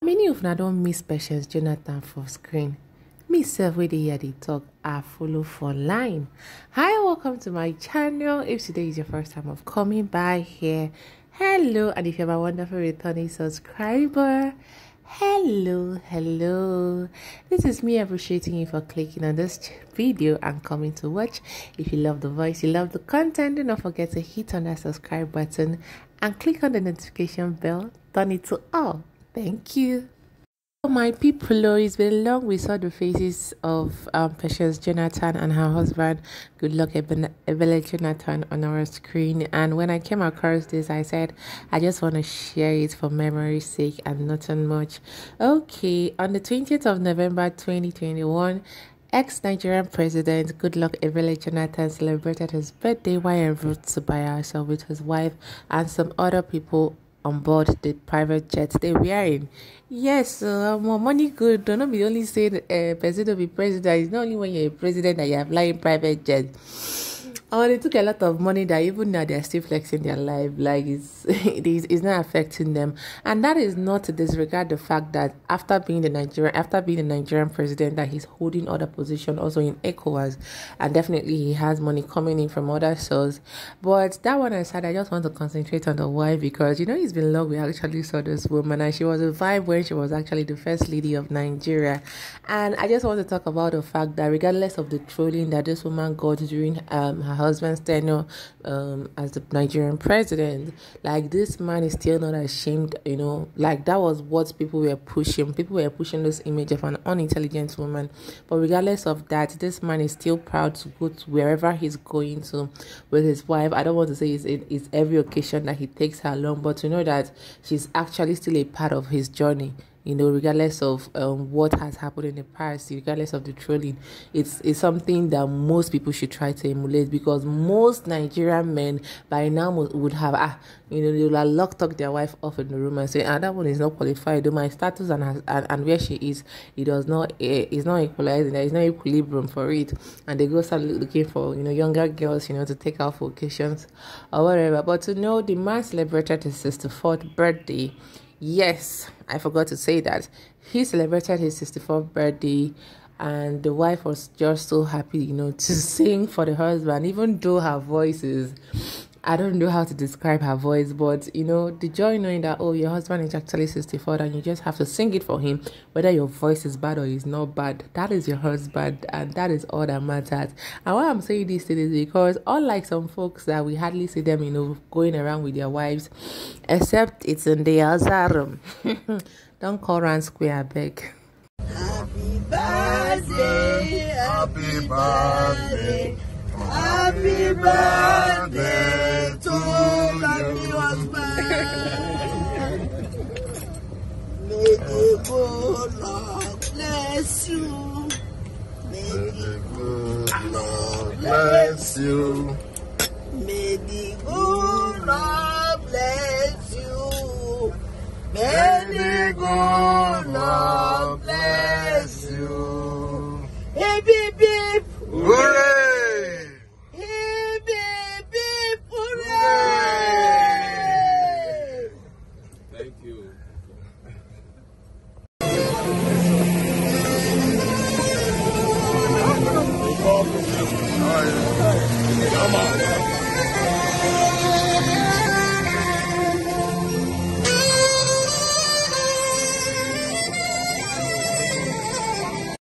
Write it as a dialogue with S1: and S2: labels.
S1: Many of una don't miss Patience Jonathan for screen. Me sef wey dey hear dey talk, I follow for line. Hi, welcome to my channel. If today is your first time of coming by here, hello. And if you're my wonderful returning subscriber, hello. This is me appreciating you for clicking on this video and coming to watch. If you love the voice, you love the content, do not forget to hit on that subscribe button and click on the notification bell. Turn it to all. Thank you. My people, it's been long we saw the faces of Patience Jonathan and her husband, Goodluck Ebele Jonathan, on our screen. And when I came across this, I said, I just want to share it for memory's sake and nothing much. Okay, on the 20th of November 2021, ex-Nigerian President Goodluck Ebele Jonathan celebrated his birthday while en route to Bayelsa with his wife and some other people on board the private jet they were in. Yes, more money good. Don't be only saying president will be president. It's not only when you're a president that you're flying private jet. Oh, they took a lot of money that even now they're still flexing their life. Like it's not affecting them, and that is not to disregard the fact that after being the Nigerian president, that he's holding other position also in ECOWAS, and definitely he has money coming in from other sources. But that one aside, I just want to concentrate on the wife because it's been long we actually saw this woman, and she was a vibe when she was actually the first lady of Nigeria. And I just want to talk about the fact that regardless of the trolling that this woman got during her husband's tenure as the Nigerian president, like this man is still not ashamed, like that was what people were pushing. People were pushing this image of an unintelligent woman. But regardless of that, this man is still proud to go to wherever he's going to with his wife. I don't want to say it's every occasion that he takes her along, but to know that she's actually still a part of his journey. Regardless of what has happened in the past, regardless of the trolling, it's something that most people should try to emulate, because most Nigerian men by now would have they will have locked up their wife off in the room and say, that one is not qualified. My status and where she is, it's not equalizing. There is no equilibrium for it, and they go start looking for younger girls to take out for occasions or whatever. But to know the man celebrated his 64th birthday. Yes, I forgot to say that. He celebrated his 64th birthday, and the wife was just so happy, to sing for the husband, even though her voice is, I don't know how to describe her voice, but the joy knowing that, your husband is actually 64 and you just have to sing it for him, whether your voice is bad or is not bad. That is your husband, and that is all that matters. And why I'm saying this is because unlike some folks that we hardly see them, going around with their wives, except it's in the Azarum. Don't call round square, I beg.
S2: Happy birthday, happy birthday, happy birthday to your husband. May the good Lord bless you. May the good Lord bless you. May the good Lord bless you. May the good